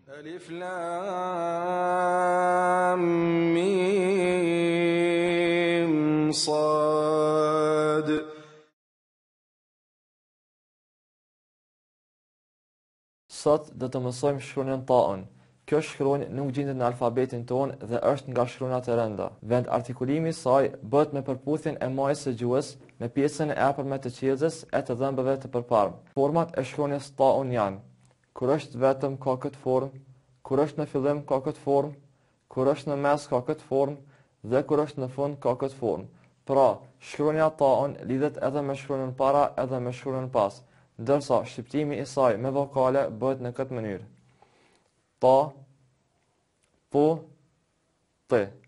ألف لام ميم صاد. Sot do të mësojmë shkronjën taun. Kjo shkronjë nuk gjendet në alfabetin ton dhe është nga shkronjat e rënda. Vend artikulimi i saj bëhet me përputhjen e majës së gjuhës me pjesën e afërme të qelzës e të dhëmbëve të përparme. Format e shkronjës taun janë: kur është vetëm ka këtë formë, kur është në fillim ka këtë formë, kur është në mes ka këtë formë dhe kur është në fund ka këtë formë. Pra, shkronja taun lidhet edhe me shkronjën para edhe me shkronjën pas, ndërsa shqiptimi i saj me vokale bëhet në këtë mënyrë: ta, po, te.